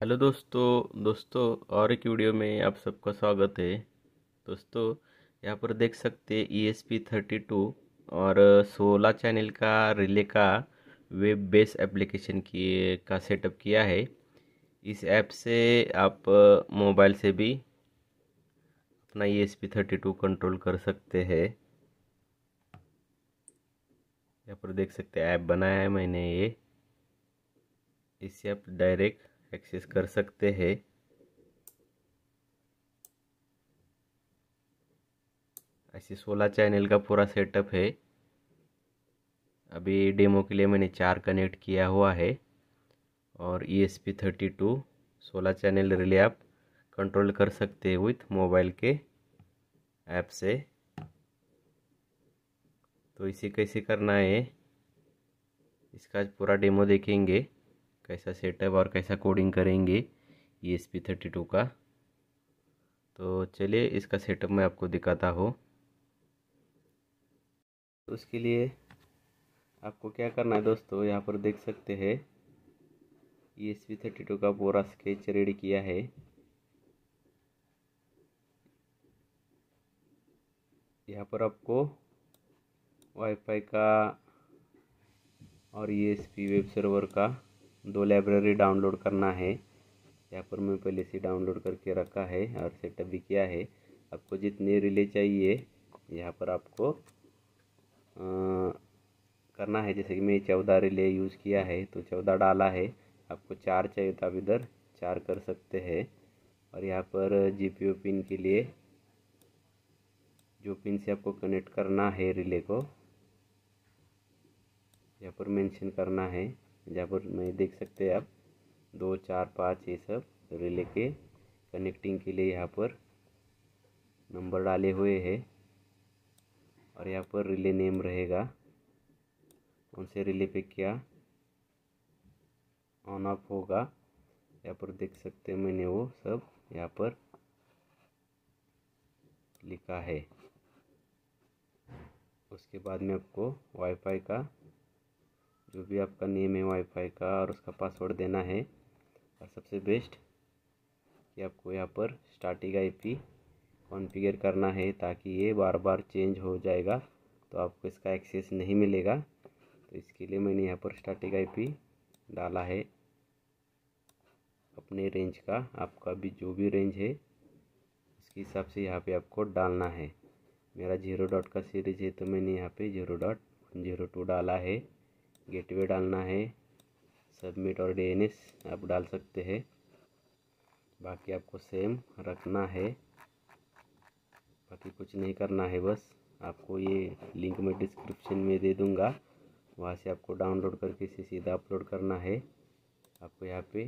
Hello दोस्तों और एक वीडियो में आप सबका स्वागत है। दोस्तों, यहाँ पर देख सकते हैं ESP32 और 16 चैनल का रिले का वेब बेस एप्लीकेशन का सेटअप किया है। इस ऐप से आप मोबाइल से भी अपना ESP32 कंट्रोल कर सकते हैं। यहाँ पर देख सकते हैं ऐप बनाया है मैंने ये। इससे आप डायरेक्ट एक्सेस कर सकते हैं। ऐसे 16 चैनल का पूरा सेटअप है। अभी डेमो के लिए मैंने 4 कनेक्ट किया हुआ है और ESP32 16 चैनल रिले आप कंट्रोल कर सकते हैं विथ मोबाइल के ऐप से। तो इसे कैसे करना है इसका आज पूरा डेमो देखेंगे, कैसा सेटअप और कैसा कोडिंग करेंगे ESP32 का। तो चलिए इसका सेटअप मैं आपको दिखाता हूँ। तो उसके लिए आपको क्या करना है दोस्तों, यहाँ पर देख सकते हैं ESP32 का पूरा स्केच रेडी किया है। यहाँ पर आपको वाईफाई का और ESP वेब सर्वर का 2 लाइब्रेरी डाउनलोड करना है। यहाँ पर मैं पहले से डाउनलोड करके रखा है और सेटअप भी किया है। आपको जितने रिले चाहिए यहाँ पर आपको करना है। जैसे कि मैं 14 रिले यूज़ किया है तो 14 डाला है। आपको 4 चाहिए तो आप इधर 4 कर सकते हैं। और यहाँ पर GPO पिन के लिए जो पिन से आपको कनेक्ट करना है रिले को यहाँ पर मेंशन करना है। जहाँ पर मैं देख सकते हैं आप 2, 4, 5 ये सब रिले के कनेक्टिंग के लिए यहाँ पर नंबर डाले हुए हैं। और यहाँ पर रिले नेम रहेगा, कौन से रिले पे क्या ऑन ऑफ होगा। यहाँ पर देख सकते हैं मैंने वो सब यहाँ पर लिखा है। उसके बाद में आपको वाईफाई का जो भी आपका नेम है वाईफाई का और उसका पासवर्ड देना है। और सबसे बेस्ट कि आपको यहाँ पर स्टैटिक IP कॉन्फ़िगर करना है, ताकि ये बार बार चेंज हो जाएगा तो आपको इसका एक्सेस नहीं मिलेगा। तो इसके लिए मैंने यहाँ पर स्टैटिक IP डाला है अपने रेंज का। आपका भी जो भी रेंज है उसके हिसाब से यहाँ पे आपको डालना है। मेरा 0 डॉट का सीरीज है तो मैंने यहाँ पे 0.102 डाला है। गेटवे डालना है, सबमिट और DNS आप डाल सकते हैं। बाकी आपको सेम रखना है, बाकी कुछ नहीं करना है। बस आपको ये लिंक मैं डिस्क्रिप्शन में दे दूँगा, वहाँ से आपको डाउनलोड करके इसे सीधा अपलोड करना है। आपको यहाँ पे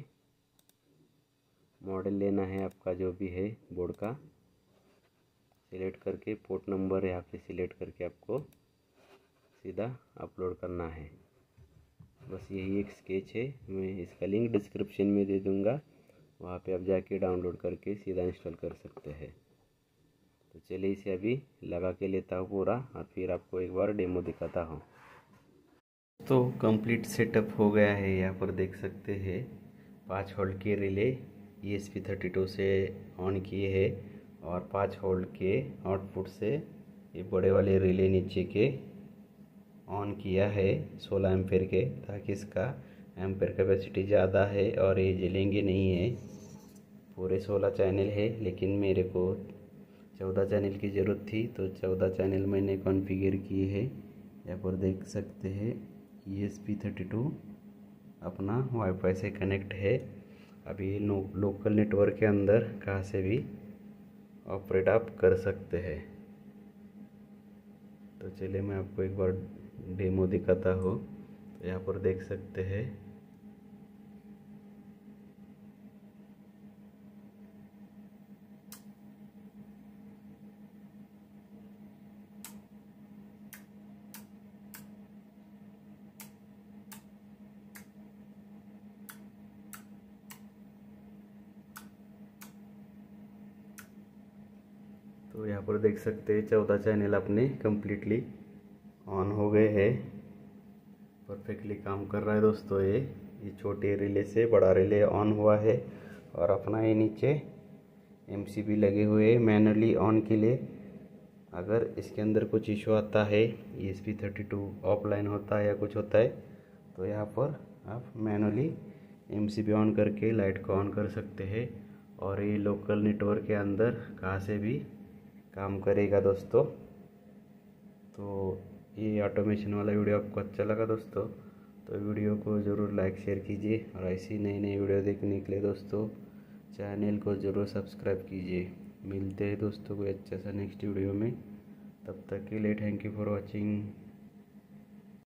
मॉडल लेना है आपका जो भी है बोर्ड का, सिलेक्ट करके पोर्ट नंबर यहाँ पे सिलेक्ट करके आपको सीधा अपलोड करना है। बस यही एक स्केच है, मैं इसका लिंक डिस्क्रिप्शन में दे दूँगा, वहाँ पे आप जाके डाउनलोड करके सीधा इंस्टॉल कर सकते हैं। तो चलिए इसे अभी लगा के लेता हूँ पूरा और फिर आपको एक बार डेमो दिखाता हूँ। तो कंप्लीट सेटअप हो गया है। यहाँ पर देख सकते हैं 5 होल्ड के रिले ESP32 से ऑन किए हैं और 5 होल्ड के आउटपुट से ये बड़े वाले रिले नीचे के ऑन किया है 16 एम्पेयर के, ताकि इसका एम्पेयर कैपेसिटी ज़्यादा है और ये जलेंगे नहीं है। पूरे 16 चैनल है लेकिन मेरे को 14 चैनल की ज़रूरत थी तो 14 चैनल मैंने कॉन्फ़िगर किए हैं। यहाँ पर देख सकते हैं ESP32 अपना वाईफाई से कनेक्ट है। अभी लोकल नेटवर्क के अंदर कहाँ से भी ऑपरेट आप कर सकते हैं। तो चलिए मैं आपको एक बार डेमो दिखाता हूँ। तो यहाँ पर देख सकते हैं तो यहाँ पर देख सकते हैं 14 चैनल अपने कम्प्लीटली ऑन हो गए हैं। परफेक्टली काम कर रहा है दोस्तों। ये छोटे रिले से बड़ा रिले ऑन हुआ है और अपना ये नीचे MCB लगे हुए हैं मैनुअली ऑन के लिए। अगर इसके अंदर कुछ इशू आता है, ESP32 ऑफलाइन होता है या कुछ होता है, तो यहाँ पर आप मैनुअली MCB ऑन करके लाइट को ऑन कर सकते हैं और ये लोकल नेटवर्क के अंदर कहाँ से भी काम करेगा दोस्तों। तो ये ऑटोमेशन वाला वीडियो आपको अच्छा लगा दोस्तों, तो वीडियो को ज़रूर लाइक शेयर कीजिए और ऐसी नई नई वीडियो देखने के लिए दोस्तों चैनल को ज़रूर सब्सक्राइब कीजिए। मिलते हैं दोस्तों कोई अच्छा सा नेक्स्ट वीडियो में, तब तक के लिए थैंक यू फॉर वॉचिंग।